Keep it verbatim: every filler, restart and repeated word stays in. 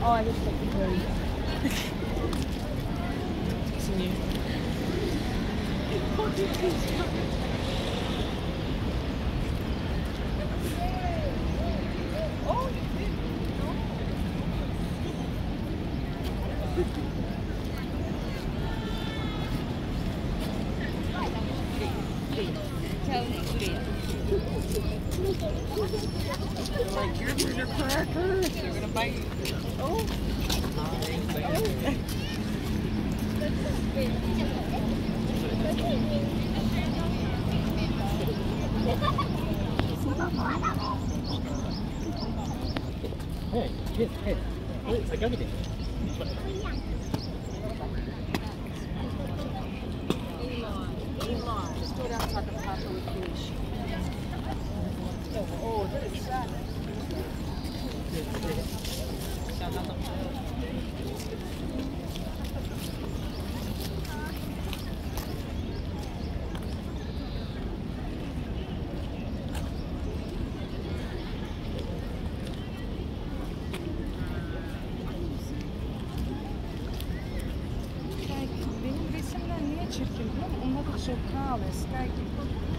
Oh, I looked like the very. Continue. Oh, you did. They're like, you're your crackers. They're gonna bite you. Oh. Hey, hey, hey. Wait, I got it. Just go down and talk about how we finish. Oh, that is sad. Benim resimler niye çirkin biliyor musun? Onlar da çok kahve. Kijk.